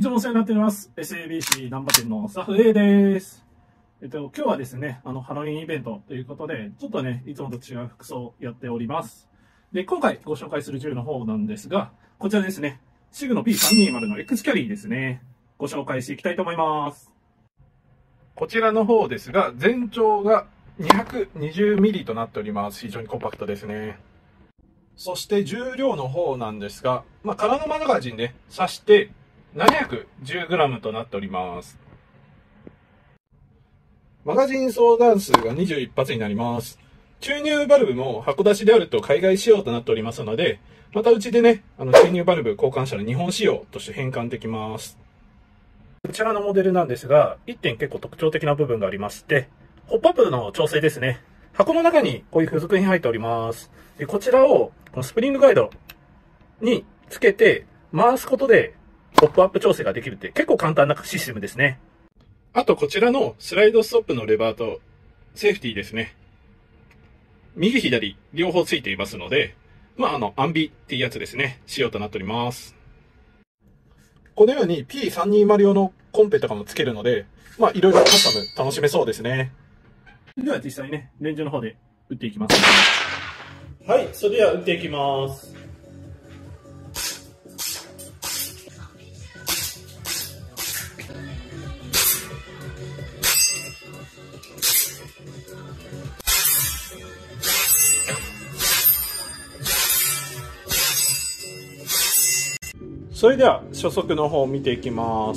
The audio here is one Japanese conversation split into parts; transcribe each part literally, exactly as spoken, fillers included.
いつもお世話になっております。エスエービーシー 難波店のスタッフ A です。えっと、今日はですね、あの、ハロウィンイベントということで、ちょっとね、いつもと違う服装をやっております。で、今回ご紹介する銃の方なんですが、こちらですね、シグの ピーさんにーまる の X キャリーですね。ご紹介していきたいと思います。こちらの方ですが、全長が にひゃくにじゅうミリ となっております。非常にコンパクトですね。そして重量の方なんですが、まあ、空のマガジンで刺してななひゃくじゅうグラム となっております。マガジン総弾数がにじゅういち発になります。注入バルブも箱出しであると海外仕様となっておりますので、またうちでね、あの注入バルブ交換したら日本仕様として変換できます。こちらのモデルなんですが、いってん結構特徴的な部分がありまして、ホップアップの調整ですね。箱の中にこういう付属品入っております。でこちらをこのスプリングガイドにつけて回すことでホップアップ調整ができるって結構簡単なシステムですね。あとこちらのスライドストップのレバーとセーフティーですね。右左両方ついていますので、まああのアンビっていうやつですね。仕様となっております。このように ピーさんにーまる 用のコンペとかもつけるので、まあいろいろカスタム楽しめそうですね。では実際ね、レンジの方で撃っていきます。はい、それでは撃っていきます。それでは初速の方を見ていきます。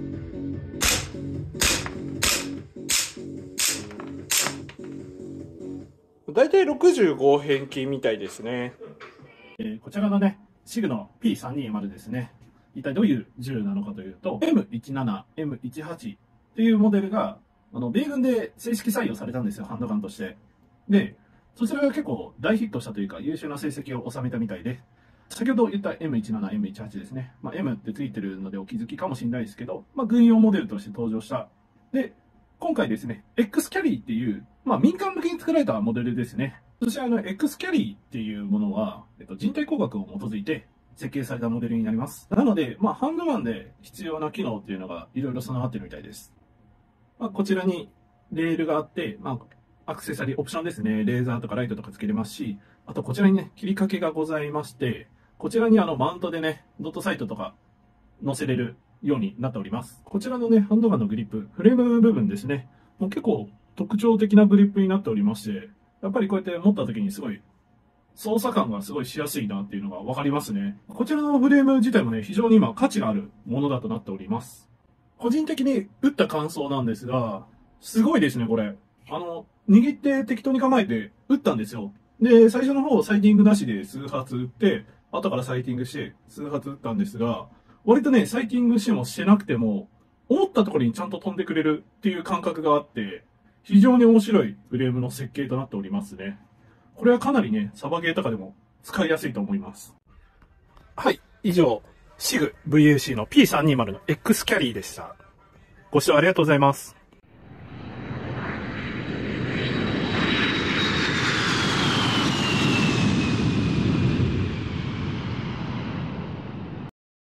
だいたいろくじゅうご辺径みたいですね。えー、こちらのね、シグの ピーさんにーまる ですね。一体どういう銃なのかというと、エムじゅうなな、エムじゅうはち っていうモデルが、あの、米軍で正式採用されたんですよ、ハンドガンとして。で、そちらが結構大ヒットしたというか、優秀な成績を収めたみたいで、先ほど言った エムじゅうなな、エムじゅうはち ですね。まあ、M ってついてるのでお気づきかもしれないですけど、まあ、軍用モデルとして登場した。で、今回ですね、X キャリーっていう、まあ、民間向けに作られたモデルですね。そしてあの、X キャリーっていうものは、えっと、人体工学を基づいて設計されたモデルになります。なので、まあ、ハンドガンで必要な機能っていうのがいろいろ備わってるみたいです。まあ、こちらにレールがあって、まあ、アクセサリー、オプションですね。レーザーとかライトとかつけれますし、あとこちらにね、切り掛けがございまして、こちらにあの、マウントでね、ドットサイトとか載せれるようになっております。こちらのね、ハンドガンのグリップ、フレーム部分ですね。もう結構特徴的なグリップになっておりまして、やっぱりこうやって持った時にすごい、操作感がすごいしやすいなっていうのがわかりますね。こちらのフレーム自体もね、非常に今価値があるものだとなっております。個人的に打った感想なんですが、すごいですね、これ。あの、握って適当に構えて打ったんですよ。で、最初の方サイティングなしで数発打って、後からサイティングして数発打ったんですが、割とね、サイティングしてもしてなくても、思ったところにちゃんと飛んでくれるっていう感覚があって、非常に面白いフレームの設計となっておりますね。これはかなりね、サバゲーとかでも使いやすいと思います。はい、以上、シグ ブイエーシー の ピーさんにーまる の X キャリーでした。ご視聴ありがとうございます。